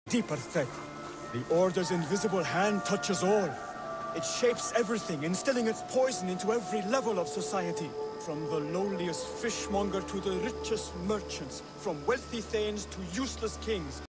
deeper threat. The Order's invisible hand touches all. It shapes everything, instilling its poison into every level of society. From the lowliest fishmonger to the richest merchants, from wealthy thanes to useless kings.